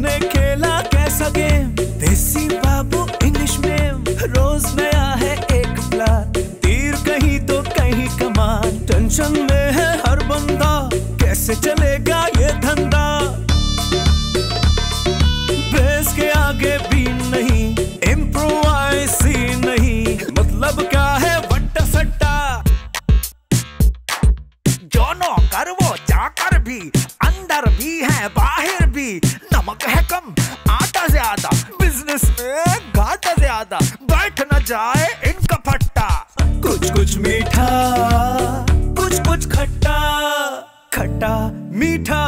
हमने खेला कैसा गेम, देसी बाबू इंग्लिश में, रोज नया है एक प्लान, तीर कहीं तो कहीं कमान, टेंशन में है हर बंदा, कैसे चलेगा ये धंधा, बेस के आगे भी नहीं, इम्प्रोवाइज ही नहीं, मतलब क्या है वट्टा सट्टा, जो नौकर वो जाकर भी, अंदर भी है बाहर भी, नमक है कम आटा ज्यादा, बिजनेस में घाटा ज्यादा, बैठ न जाए इनका फट्टा, कुछ कुछ मीठा कुछ कुछ खट्टा, खट्टा मीठा।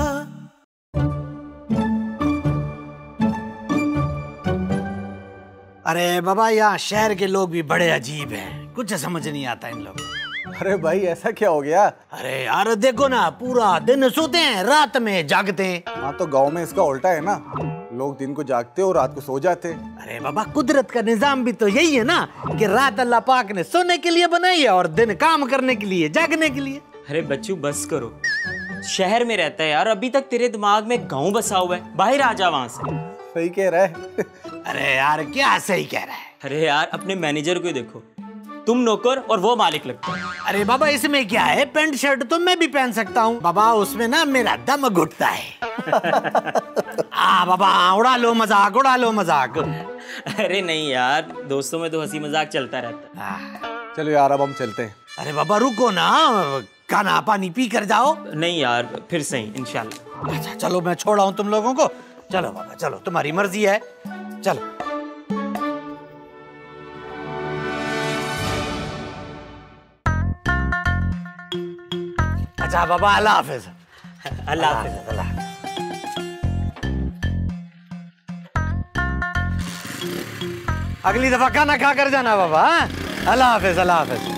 अरे बाबा यहाँ शहर के लोग भी बड़े अजीब हैं, कुछ समझ नहीं आता इन लोगों। अरे भाई ऐसा क्या हो गया? अरे यार देखो ना, पूरा दिन सोते हैं, रात में जागते हैं। हाँ तो गांव में इसका उल्टा है ना, लोग दिन को जागते और रात को सो जाते। अरे बाबा कुदरत का निजाम भी तो यही है ना कि रात अल्लाह पाक ने सोने के लिए बनाई है और दिन काम करने के लिए, जागने के लिए। अरे बच्चू बस करो, शहर में रहता है यार, अभी तक तेरे दिमाग में गाँव बसा हुआ है, बाहर आ जा वहाँ से। सही कह रहा है। अरे यार क्या सही कह रहा है? अरे यार अपने मैनेजर को ही देखो, तुम नौकर और वो मालिक लगता है। अरे बाबा इसमें क्या है, पैंट शर्ट तो मैं भी पहन सकता हूँ बाबा, उसमें ना मेरा दम घुटता है। बाबा उड़ा लो मजाक, उड़ा लो मजाक। अरे नहीं यार, दोस्तों में तो हंसी मजाक चलता रहता है। चलो यार अब हम चलते हैं। अरे बाबा रुको ना, खाना पानी पी कर जाओ। नहीं यार फिर सही इंशाल्लाह। अच्छा चलो मैं छोड़ा हूँ तुम लोगों को, चलो बाबा चलो, तुम्हारी मर्जी है, चलो। अच्छा बाबा अल्लाह हाफिज। अल्लाह हाफिज। अल्लाह। अगली दफा खाना खा कर जाना बाबा। अल्लाह हाफिज, अल्लाह हाफिज।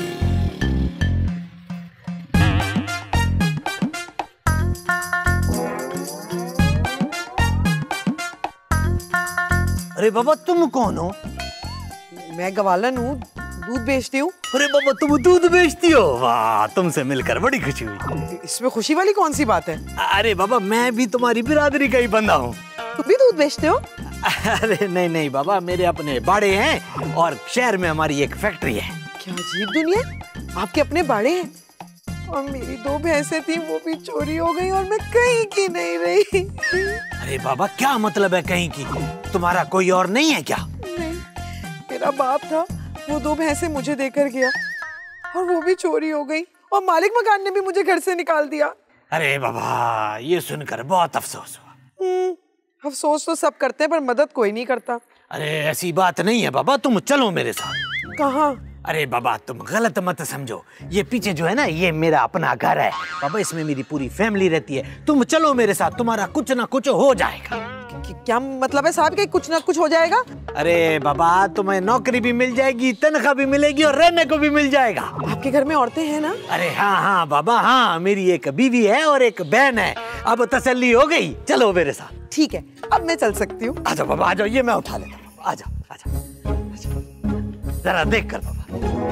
अरे बाबा तुम कौन हो? मैं ग्वालन हूँ, दूध बेचती हूँ। अरे बाबा तुम दूध बेचती हो? वाह, तुमसे मिलकर बड़ी खुशी हुई। इसमें खुशी वाली कौन सी बात है? अरे बाबा मैं भी तुम्हारी बिरादरी का ही बंदा हूँ। तुम भी दूध बेचते हो? अरे नहीं नहीं बाबा, मेरे अपने बाड़े हैं और शहर में हमारी एक फैक्ट्री है। क्या अजीब दुनिया, आपके अपने बाड़े हैं और मेरी 2 भैंसें थी वो भी चोरी हो गई और मैं कहीं की नहीं रही। अरे बाबा क्या मतलब है कहीं की? तुम्हारा कोई और नहीं है क्या? नहीं, मेरा बाप था, वो 2 भैंसें मुझे देकर गया और वो भी चोरी हो गई और मालिक मकान ने भी मुझे घर से निकाल दिया। अरे बाबा ये सुनकर बहुत अफसोस हुआ। अफसोस तो सब करते हैं पर मदद कोई नहीं करता। अरे ऐसी बात नहीं है बाबा, तुम चलो मेरे साथ। कहाँ? अरे बाबा तुम गलत मत समझो, ये पीछे जो है ना ये मेरा अपना घर है बाबा, इसमें मेरी पूरी फैमिली रहती है। तुम चलो मेरे साथ, तुम्हारा कुछ ना कुछ हो जाएगा। क्या मतलब है साहब कि कुछ ना कुछ हो जाएगा? अरे बाबा तुम्हें नौकरी भी मिल जाएगी, तनख्वाह भी मिलेगी और रहने को भी मिल जाएगा। आपके घर में औरतें हैं ना? अरे हाँ हाँ बाबा हाँ, मेरी एक बीवी है और एक बहन है। अब तसल्ली हो गई, चलो मेरे साथ। ठीक है अब मैं चल सकती हूँ। आजाओ बाबा आजाओ, ये मैं उठा लेता हूँ। आजाओ आजाओ, जरा देख कर बाबा।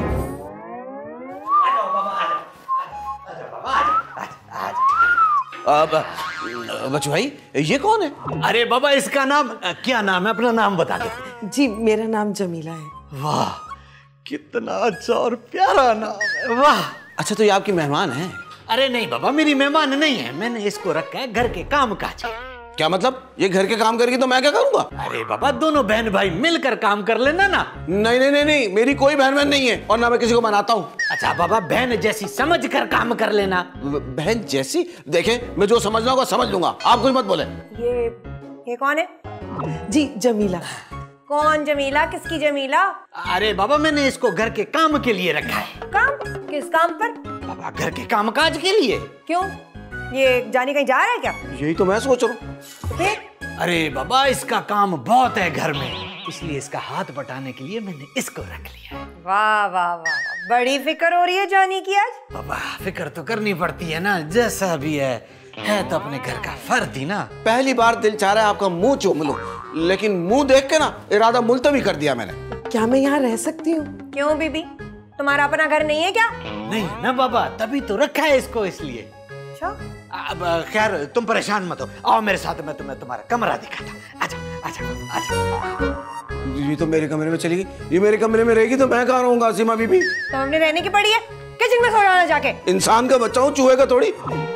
बच्चू भाई ये कौन है? अरे बाबा इसका नाम क्या नाम है? अपना नाम बता दो। जी मेरा नाम जमीला है। वाह कितना अच्छा और प्यारा नाम है, वाह। अच्छा तो ये आपकी मेहमान है? अरे नहीं बाबा मेरी मेहमान नहीं है, मैंने इसको रखा है घर के काम काज। क्या मतलब? ये घर के काम करेगी तो मैं क्या करूंगा? अरे बाबा दोनों बहन भाई मिलकर काम कर लेना ना। नहीं नहीं नहीं नहीं, मेरी कोई बहन बहन नहीं है और ना मैं किसी को मनाता हूँ। अच्छा बाबा बहन जैसी समझ कर काम कर लेना। बहन जैसी? देखे मैं जो समझना होगा समझ लूंगा, आप कुछ मत बोले। ये कौन है? जी जमीला। कौन जमीला? किसकी जमीला? अरे बाबा मैंने इसको घर के काम के लिए रखा है। काम? किस काम पर? बाबा घर के काम काज के लिए। क्यों, ये जानी कहीं जा रहा है क्या? यही तो मैं सोच रहा हूँ। फिर? अरे बाबा इसका काम बहुत है घर में, इसलिए इसका हाथ बटाने के लिए मैंने इसको रख लिया। वाह वाह वाह, बड़ी फिक्र हो रही है जानी की आज। बाबा फिक्र तो करनी पड़ती है ना, जैसा भी है तो अपने घर का फर्द ही ना। पहली बार दिल चाह रहा है आपका मुंह चूम लूं, लेकिन मुंह देख के ना इरादा मुलतवी कर दिया मैंने। क्या मैं यहाँ रह सकती हूँ? क्यों बीबी, तुम्हारा अपना घर नहीं है क्या? नहीं ना बाबा, तभी तो रखा है इसको इसलिए। अच्छा अब खैर तुम परेशान मत हो, आओ मेरे साथ, मैं तुम्हें तुम्हारा कमरा दिखाता। आजा आजा आजा। ये तो मेरे कमरे में चली गई, ये मेरे कमरे में रहेगी तो मैं कहाँ रहूंगा सीमा बीबी? तो हमने रहने की पड़ी है, किचन में सो जाना जाके। इंसान का बच्चा हूँ, चूहे का थोड़ी।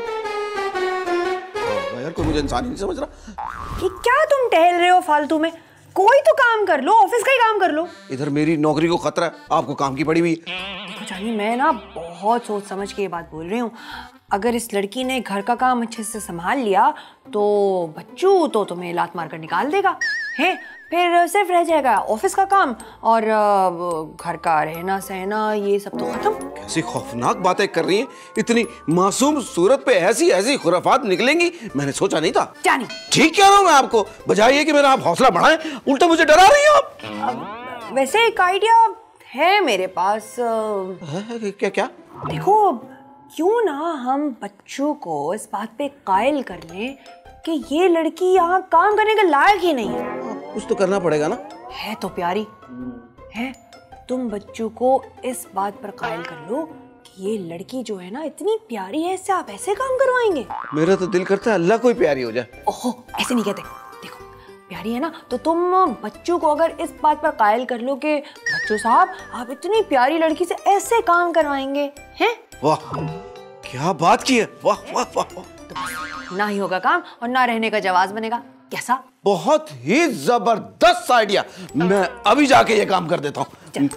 यार कोई मुझे इंसान ही नहीं समझ रहा। कि क्या तुम टहल रहे हो फालतू में? कोई तो काम कर लो, ऑफिस का ही काम कर लो। इधर मेरी नौकरी को खतरा है, आपको काम की पड़ी हुई। देखो जानी, मैं ना बहुत सोच समझ के ये बात बोल रही हूँ। अगर इस लड़की ने घर का काम अच्छे से संभाल लिया तो बच्चू तो तुम्हें लात मार कर निकाल देगा, है? फिर सिर्फ रह जाएगा ऑफिस का काम और घर का रहना सहना, ये सब तो खत्म। कैसी खौफनाक बातें कर रही हैं, इतनी मासूम सूरत पे ऐसी ऐसी खुराफात निकलेंगी, मैंने सोचा नहीं था। जानी ठीक कह रहा हूँ मैं आपको, बजाय ये कि मेरा आप हौसला बढ़ाएं, उल्टा मुझे डरा रही हैं आप। वैसे एक आइडिया है मेरे पास। क्या क्या? देखो, क्यों ना हम बच्चों को इस बात पे कायल कर लें कि ये लड़की यहाँ काम करने के लायक ही नहीं है। कुछ तो करना पड़ेगा ना। है तो प्यारी है। तुम बच्चों को इस बात पर कायल कर लो कि ये लड़की जो है ना इतनी प्यारी है, इससे आप ऐसे काम करवाएंगे। मेरा तो दिल करता है अल्लाह कोई प्यारी हो जाए। ओहो, ऐसे नहीं कहते। देखो प्यारी है ना, तो तुम बच्चों को अगर इस बात पर कायल कर लो कि बच्चों साहब आप इतनी प्यारी लड़की से ऐसे काम करवाएंगे हैं। वाह क्या बात की है, वाह वाह वाह वाह। ना ही होगा काम और ना रहने का जवाब बनेगा। कैसा? बहुत ही जबरदस्त आइडिया, मैं अभी जाके ये काम कर देता हूँ।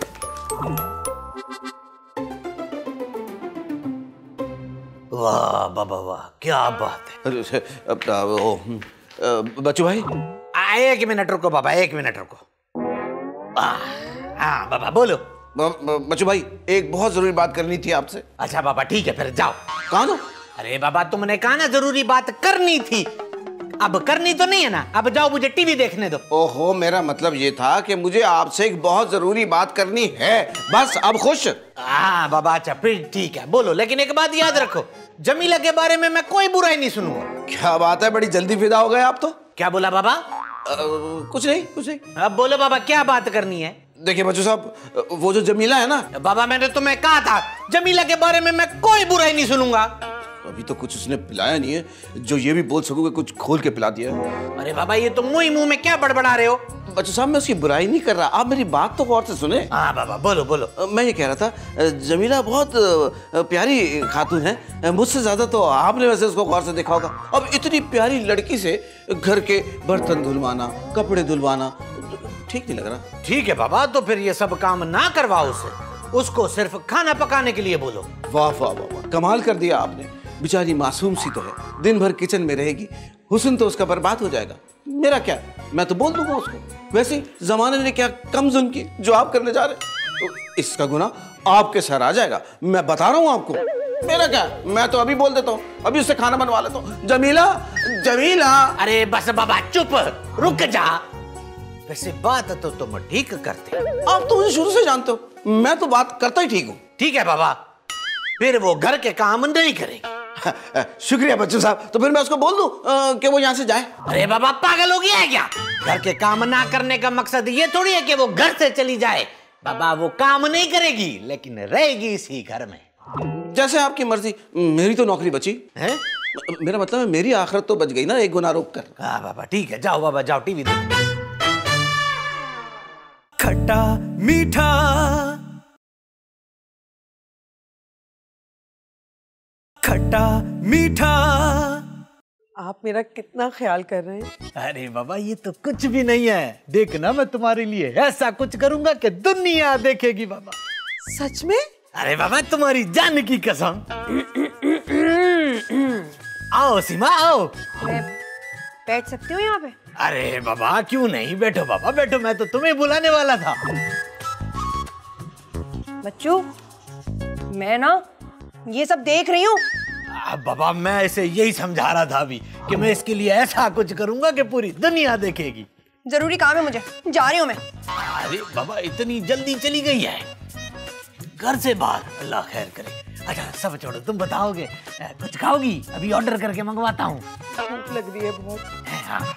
वाह बाबा वाह, क्या बात है। बच्चू भाई, एक मिनट रुको बाबा, एक मिनट रुको। हाँ बाबा बोलो। बच्चू भाई, एक बहुत जरूरी बात करनी थी आपसे। अच्छा बाबा ठीक है, फिर जाओ। कहाँ दो? अरे बाबा तुमने कहा ना जरूरी बात करनी थी, अब करनी तो नहीं है ना, अब जाओ मुझे टीवी देखने दो। ओहो, मेरा मतलब ये था कि मुझे आपसे एक बहुत जरूरी बात करनी है, बस। अब खुश? हाँ बाबा अच्छा फिर ठीक है, बोलो। लेकिन एक बात याद रखो, जमीला के बारे में मैं कोई बुराई नहीं सुनूंगा। क्या बात है, बड़ी जल्दी फिदा हो गए आप तो। क्या बोला बाबा? कुछ नहीं कुछ नहीं। अब बोलो बाबा, क्या बात करनी है? देखिए बच्चू साहब, वो जो जमीला है ना। बाबा मैंने तुम्हें कहा था जमीला के बारे में मैं कोई बुराई नहीं सुनूंगा। अभी तो कुछ उसने पिलाया नहीं है जो ये भी बोल सकूं कि कुछ खोल के पिला दिया। अरे बाबा ये तो मुंह में क्या बड़बड़ा रहे हो? बच्चू साहब मैं उसकी बुराई नहीं कर रहा, आप मेरी बात तो गौर से सुने। हाँ बाबा बोलो बोलो। मैं ये कह रहा था, जमीला बहुत प्यारी खातून है, मुझसे ज्यादा तो आपने वैसे उसको गौर से देखा होगा। अब इतनी प्यारी लड़की से घर के बर्तन धुलवाना, कपड़े धुलवाना ठीक नहीं लग रहा। ठीक है बाबा, तो फिर ये सब काम ना करवाओ उसे, उसको सिर्फ खाना पकाने के लिए बोलो। वाह वाह वाह वाह, कमाल कर दिया आपने। बेचारी मासूम सी तो है, दिन भर किचन में रहेगी, हुस्न तो उसका बर्बाद हो जाएगा। मेरा क्या, मैं तो बोल दूंगा उसको। वैसे जमाने ने क्या कम जुल्म की जो आप करने जा रहे, तो इसका गुनाह आपके सर आ जाएगा, मैं बता रहा हूँ आपको। मेरा क्या, मैं तो अभी बोल देता हूँ, अभी उससे खाना बनवा लेता हूँ। जमीला जमीला। अरे बस बाबा चुप, रुक जा। वैसे बात तो तुम ठीक करते हो। आप तो मुझे शुरू से जानते हो, मैं तो बात करता ही ठीक हूँ। ठीक है बाबा, फिर वो घर के काम नहीं करेगी। शुक्रिया बच्चू साहब, तो फिर मैं उसको बोल दूं कि वो यहाँ से जाए। अरे बाबा पागल हो गया है क्या? घर के काम ना करने का मकसद ये थोड़ी है कि वो घर से चली जाए। बाबा वो काम नहीं करेगी लेकिन रहेगी इसी घर में। जैसे आपकी मर्जी, मेरी तो नौकरी बची है। मेरा मतलब है मेरी आखिरत तो बच गई ना एक गुनाह रोक कर। हाँ बाबा ठीक है, जाओ बाबा जाओ टीवी देखो। खट्टा मीठा खट्टा मीठा। आप मेरा कितना ख्याल कर रहे हैं। अरे बाबा ये तो कुछ भी नहीं है, देखना मैं तुम्हारे लिए ऐसा कुछ करूंगा कि दुनिया देखेगी बाबा। सच में? अरे बाबा तुम्हारी जान की कसम। आओ सीमा आओ। मैं बैठ सकती हूँ यहाँ पे? अरे बाबा क्यों नहीं, बैठो बाबा बैठो, मैं तो तुम्हें बुलाने वाला था। बच्चू मैं ना ये सब देख रही हूँ। बाबा मैं इसे यही समझा रहा था अभी कि मैं इसके लिए ऐसा कुछ करूंगा कि पूरी दुनिया देखेगी। जरूरी काम है मुझे, जा रही हूँ मैं। अरे बाबा इतनी जल्दी चली गई है घर से बाहर, अल्लाह खैर करे। अच्छा सब छोड़ो, तुम बताओगे कुछ खाओगी? अभी ऑर्डर करके मंगवाता हूँ। भूख लग रही है बहुत। हाँ।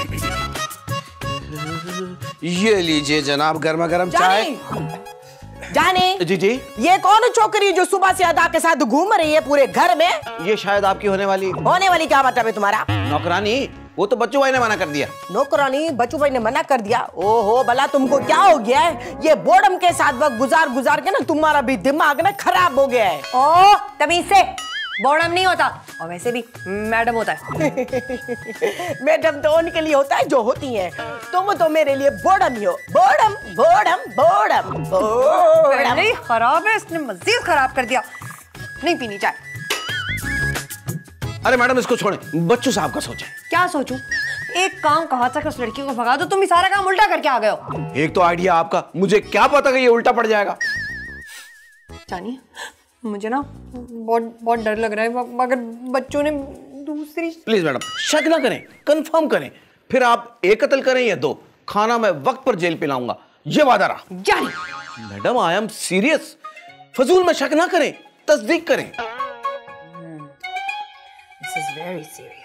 ये लीजिए जनाब गर्मा गर्म चाय। जाने जी जी। ये कौन छोकरी जो सुबह से अदा के साथ घूम रही है पूरे घर में? ये शायद आपकी होने वाली क्या मतलब है तुम्हारा? नौकरानी। वो तो बच्चू भाई ने मना कर दिया। नौकरानी? बच्चू भाई ने मना कर दिया? ओहो भला तुमको क्या हो गया है? ये बोर्डम के साथ वक्त गुजार गुजार के ना तुम्हारा भी दिमाग ना खराब हो गया है। ओ तमीज से, बोर्डम नहीं होता, और वैसे भी मैडम होता है। मैडम तो उनके लिए होता है जो होती हैं। तुम तो मेरे लिए बोर्डम ही हो। Boredom boredom boredom boredom. नहीं खराब है, इसने मजीद खराब कर दिया। नहीं पीनी चाय। अरे मैडम इसको छोड़े, बच्चू साहब का सोचे। क्या सोचूं? एक काम कहा था कि उस लड़की को भगा दो, तुम भी सारा काम उल्टा करके आ गए हो। एक तो आइडिया आपका, मुझे क्या पता कि ये उल्टा पड़ जाएगा। जानिए मुझे ना बहुत डर लग रहा है, अगर बच्चों ने दूसरी। प्लीज मैडम शक ना करें, कंफर्म करें, फिर आप एक कत्ल करें या दो, खाना मैं वक्त पर जेल पे लाऊंगा, ये वादा रहा। जानिए मैडम आई एम सीरियस, फजूल में शक ना करें, तस्दीक करें। This is very serious.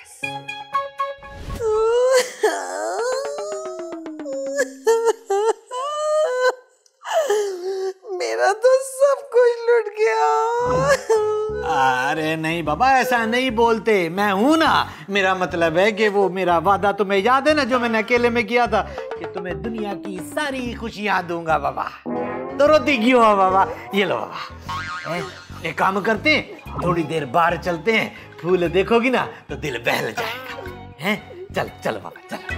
मेरा तो सब कुछ लुट गया। अरे नहीं बाबा, ऐसा नहीं बोलते, मैं हूं ना। मेरा मतलब है कि वो मेरा वादा तुम्हें याद है ना, जो मैंने अकेले में किया था कि तुम्हें दुनिया की सारी खुशियां दूंगा बाबा। तो रोती क्यों हो बाबा? ये लो बाबा, एक काम करते हैं, थोड़ी देर बाहर चलते हैं, फूल देखोगी ना तो दिल बहल जाएगा। हैं? चल चलो बाबा चलो।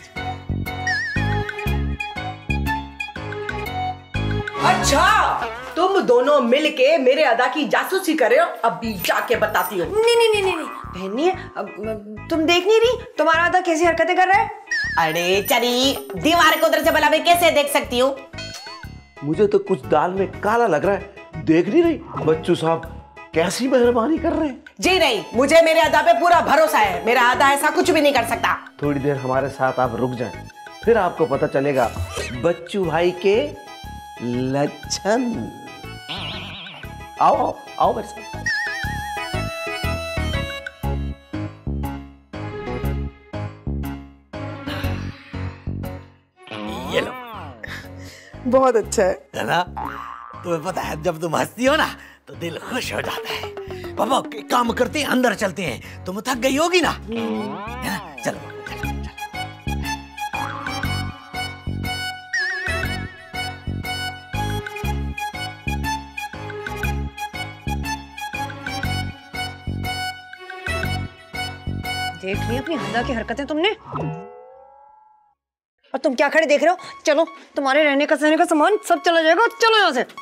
अच्छा तुम दोनों मिलके मेरे अदा की जासूसी कर रहे हो? अभी जाके बताती हूँ। नहीं बहनी, अब तुम देख नहीं रही तुम्हारा अदा कैसी हरकतें कर रहा है? अरे चली, दीवार को उधर से भला मैं कैसे देख सकती हूँ? मुझे तो कुछ दाल में काला लग रहा है, देख नहीं रही बच्चू साहब कैसी मेहरबानी कर रहे हैं। जी नहीं, मुझे मेरे अदा पे पूरा भरोसा है। मेरा अदा ऐसा कुछ भी नहीं कर सकता। थोड़ी देर हमारे साथ आप रुक जाएं, फिर आपको पता चलेगा बच्चू भाई के लक्षण। आओ आओ मेरे साथ। ये लो। बहुत अच्छा है ना? तुम्हें पता है जब तुम हंसती हो ना तो दिल खुश हो जाता है। बाबा एक काम करते हैं, अंदर चलते हैं, तुम थक गई होगी ना, है ना? चलो चलो, चलो। देख ली अपनी हदा की हरकतें तुमने, और तुम क्या खड़े देख रहे हो? चलो, तुम्हारे रहने का सहने का सामान सब चला जाएगा, चलो यहाँ से।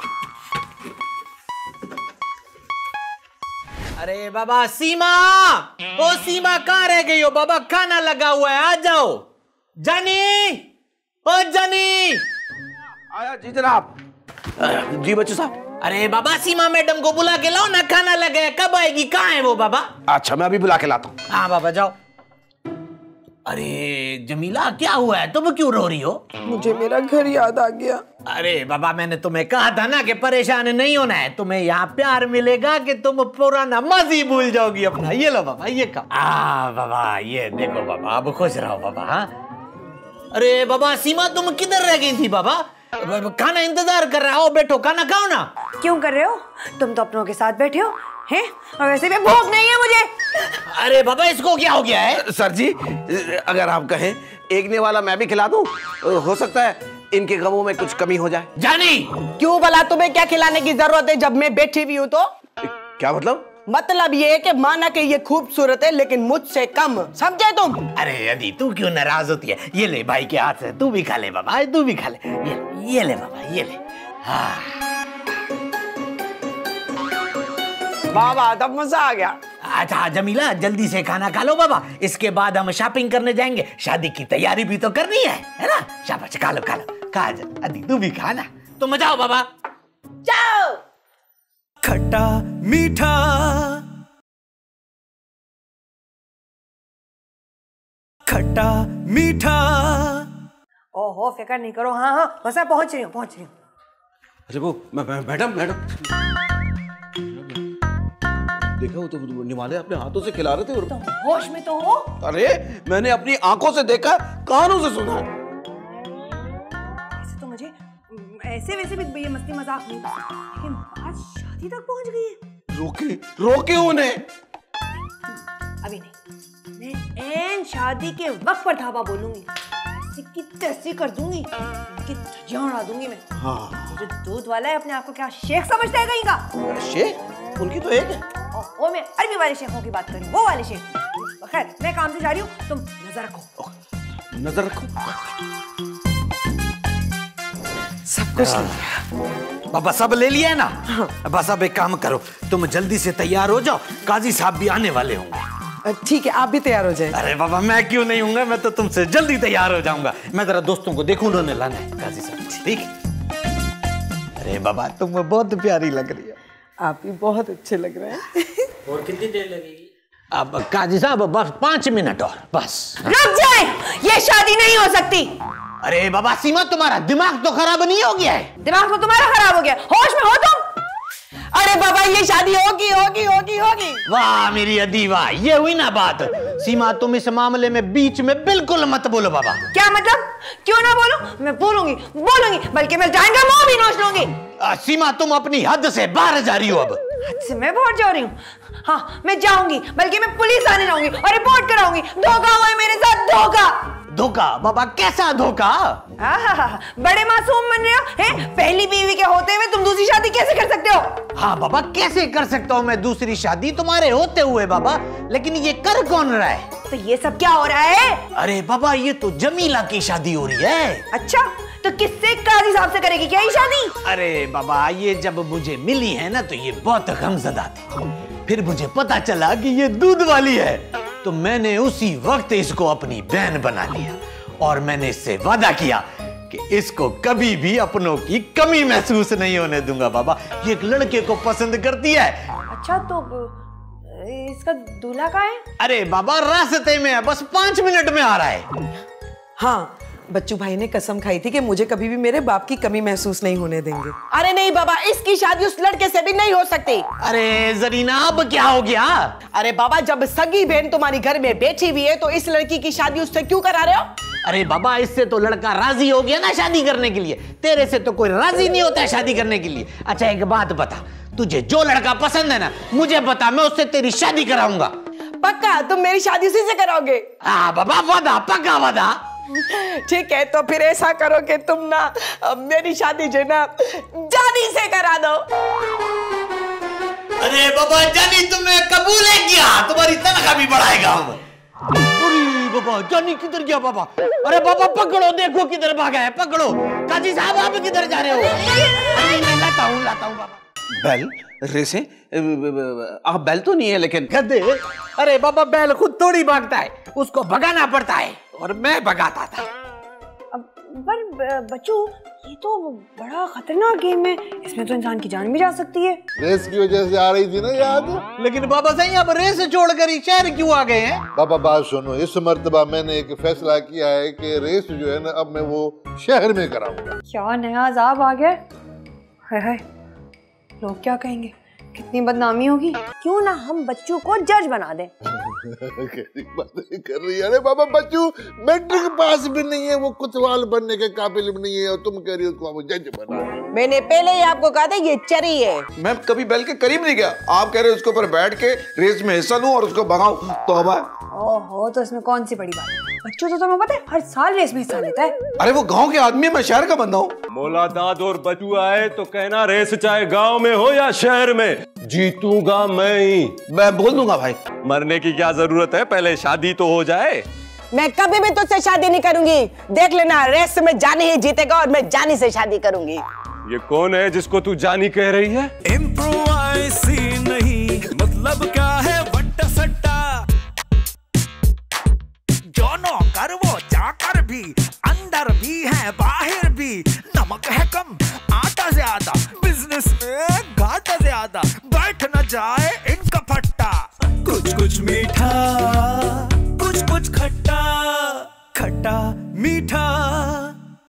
अरे बाबा सीमा, ओ सीमा कहाँ रह गई हो बाबा? खाना लगा हुआ है, आ जाओ। जानी, ओ जानी। आया जी जनाब। जी बच्चू साहब। अरे बाबा सीमा मैडम को बुला के लाओ ना, खाना लगा है, कब आएगी? कहाँ है वो बाबा? अच्छा मैं अभी बुला के लाता हूँ। हाँ बाबा जाओ। अरे जमीला क्या हुआ है, तुम क्यों रो रही हो? मुझे मेरा घर याद आ गया। अरे बाबा मैंने तुम्हें कहा था ना कि परेशान नहीं होना है, तुम्हें यहाँ प्यार मिलेगा कि तुम पुराना माजी भूल जाओगी अपना। ये लो बाबा, ये कहा। बाबा ये देखो बाबा, अब खुश रहो बाबा। हाँ अरे बाबा सीमा तुम किधर रह गई थी बाबा? खाना इंतजार कर रहा हो, बैठो खाना खाओ ना। क्यों कर रहे हो? तुम तो अपनों के साथ बैठे हो हैं, और वैसे भी भूख नहीं है मुझे। अरे बाबा इसको क्या हो गया है? सर जी अगर आप कहें एक ने वाला मैं भी खिला दूं, हो सकता है इनके गमों में कुछ कमी हो जाए। जानी क्यों भला तुम्हें क्या खिलाने की जरूरत है जब मैं बैठी हुई हूँ तो? क्या मतलब? मतलब ये है कि माना कि ये खूबसूरत है लेकिन मुझसे कम, समझे तुम? अरे अदी तू क्यों नाराज होती है? ये ले भाई के हाथ से, तू भी खा ले बाबा, तू भी खा ले। ये ले बाबा, ये ले। हाँ बाबा तब मजा आ गया। अच्छा जमीला जल्दी से खाना खा लो बाबा, इसके बाद हम शॉपिंग करने जाएंगे, शादी की तैयारी भी तो करनी है ना? शाबाश खा लो खा लो, खा जा अदी, तू भी खाना। तो मजा आओ बाबा, जाओ। खट्टा मीठा खट्टा मीठा। ओहो फिक्र नहीं करो, हाँ हाँ बस मैं पहुंच रही हूँ। अच्छा वो मैडम देखा, वो तो निवाले अपने हाथों से खिला रहे थे। तो होश में तो हो? अरे मैंने अपनी आंखों से देखा, कानों से सुना। ऐसे वैसे भी भैया मस्ती मजाक नहीं, लेकिन बात शादी तक पहुंच गई है। रोके उन्हें। अभी नहीं, मैं एन शादी के वक्त पर धावा बोलूंगी, ऐसी की तैसी कर दूंगी, उनकी धज्जियां उड़ा दूंगी मैं। हाँ। जो दूध वाला है अपने आप को क्या शेख समझता है कहीं का? शेख? उनकी तो एक है। वो मैं अरबी वाले शेखों की बात कर रही हूँ, वो वाले शेख। खैर मैं काम से जा रही हूँ, तुम नजर रखो। नजर रखो। सब कुछ ले लिया बाबा, सब ले लिया है ना? हाँ। बस अब एक काम करो, तुम जल्दी से तैयार हो जाओ, काजी साहब भी आने वाले होंगे। ठीक है, आप भी तैयार हो जाए। अरे बाबा मैं क्यों नहीं हूँगा, मैं तो तुमसे जल्दी तैयार हो जाऊंगा। मैं जरा दोस्तों को देखूं, उन्होंने लाना है काजी साहब। ठीक है। अरे बाबा तुम बहुत प्यारी लग रही है। आप भी बहुत अच्छे लग रहे हैं। और कितनी देर लगेगी? अब काजी साहब बस 5 मिनट और बस। रुक जाए, ये शादी नहीं हो सकती। अरे बाबा सीमा, तुम्हारा दिमाग तो खराब नहीं हो गया है? दिमाग तो तुम्हारा खराब हो गया, होश में हो तुम? अरे बाबा ये शादी होगी होगी होगी होगी। वाह मेरी अदीवा, ये हुई ना बात। सीमा तुम इस मामले में बीच में बिल्कुल मत बोलो बाबा। क्या मतलब? क्यों ना बोलूं? मैं बोलूंगी बोलूंगी, बल्कि मैं जाएंगा मुंह भी नोच लूंगी। सीमा तुम अपनी हद से बाहर जा रही हो अब। हद से मैं बाहर जा रही हूँ? हाँ मैं जाऊंगी, बल्कि मैं पुलिस आने जाऊंगी और रिपोर्ट कराऊंगी। धोखा हुआ है मेरे साथ, धोखा। धोखा? बाबा कैसा धोखा? बड़े मासूम बन रहे हो हैं? पहली बीवी के होते हुए तुम दूसरी शादी कैसे कर सकते हो? हाँ बाबा कैसे कर सकता हूँ मैं दूसरी शादी तुम्हारे होते हुए बाबा, लेकिन ये कर कौन रहा है? तो ये सब क्या हो रहा है? अरे बाबा ये तो जमीला की शादी हो रही है। अच्छा तो किससे? काजी साहब से करेगी क्या ये शादी? अरे बाबा ये जब मुझे मिली है ना तो ये बहुत गमज़दा थी, फिर मुझे पता चला कि ये दूध वाली है, तो मैंने उसी वक्त इसको अपनी बहन बना लिया और मैंने इससे वादा किया कि इसको कभी भी अपनों की कमी महसूस नहीं होने दूंगा। बाबा ये एक लड़के को पसंद करती है। अच्छा तो इसका दूल्हा कहाँ है? अरे बाबा रास्ते में है, बस 5 मिनट में आ रहा है। हाँ बच्चू भाई ने कसम खाई थी कि मुझे कभी भी मेरे बाप की कमी महसूस नहीं होने देंगे। अरे नहीं बाबा, इसकी शादी उस लड़के से भी नहीं हो सकती। अरे जरीना अब क्या हो गया? अरे बाबा जब सगी बहन तुम्हारी घर में बैठी हुई है तो इस लड़की की शादी उससे क्यों करा रहे हो? अरे बाबा इससे तो लड़का राजी हो गया ना शादी करने के लिए, तेरे से तो कोई राजी नहीं होता है शादी करने के लिए। अच्छा एक बात बता, तुझे जो लड़का पसंद है ना मुझे बता, मैं उससे तेरी शादी कराऊंगा। पक्का तुम मेरी शादी उसी से कराओगे? हाँ बाबा वादा, पक्का वादा। ठीक है तो फिर ऐसा करो कि तुम ना मेरी शादी जो ना जानी से करा दो। अरे बाबा जानी तुम्हें कबूल है क्या? तुम्हारी तनख्वाह भी बढ़ाएगा हम। अरे बाबा जानी किधर गया बाबा? अरे बाबा पकड़ो, देखो किधर भागा है, पकड़ो। काजी साहब आप किधर जा रहे हो? अरे मैं लाता हूँ बाबा। बैल रेसे? आप बैल तो नहीं है लेकिन। गधे? अरे बाबा बैल खुद थोड़ी भागता है, उसको भगाना पड़ता है और मैं भगाता था। पर बच्चू ये तो बड़ा खतरनाक गेम है, इसमें तो इंसान की जान भी जा सकती है। रेस की वजह से आ रही थी ना याद? लेकिन बाबा सही आप रेस छोड़कर ही शहर क्यों आ गए हैं? बाबा बात सुनो, इस मर्तबा मैंने एक फैसला किया है कि रेस जो है ना अब मैं वो शहर में कराऊंगा। क्या नया अजाब आ गया? हाय हाय, लोग क्या कहेंगे, कितनी बदनामी होगी। क्यों ना हम बच्चू को जज बना दें। कैसी बातें कर रही है? अरे बाबा बच्चू मैट्रिक पास भी नहीं है, वो कोतवाल बनने के काबिल भी नहीं है और तुम कह रही हो उसको जज बना। मैंने पहले ही आपको कहा था ये चरी है। मैं कभी बैल के करीब नहीं गया, आप कह रहे हो उसके ऊपर बैठ के रेस में हिस्सा लूं और उसको भगाऊं, तौबा। ओहो तो इसमें कौन सी बड़ी बात है? बच्चों तो तुम्हें पता है हर साल रेस में हिस्सा लेता है। अरे वो गांव के आदमी है, मैं शहर का बंदा हूँ। मोला दाद और बचू आए तो कहना रेस चाहे गांव में हो या शहर में, जीतूंगा मैं ही। मैं बोल दूंगा भाई। मरने की क्या जरूरत है, पहले शादी तो हो जाए। मैं कभी भी तुझसे शादी नहीं करूंगी, देख लेना रेस में जानी ही जीतेगा और मैं जानी से शादी करूंगी। ये कौन है जिसको तू जानी कह रही है? इम्प्रोवाइज़ नहीं मतलब क्या है वट्टा सट्टा, जो नौकर वो चाकर भी, अंदर भी है बाहर भी, नमक है कम आटा ज्यादा, बिजनेस में घाटा ज्यादा, बैठ न जाए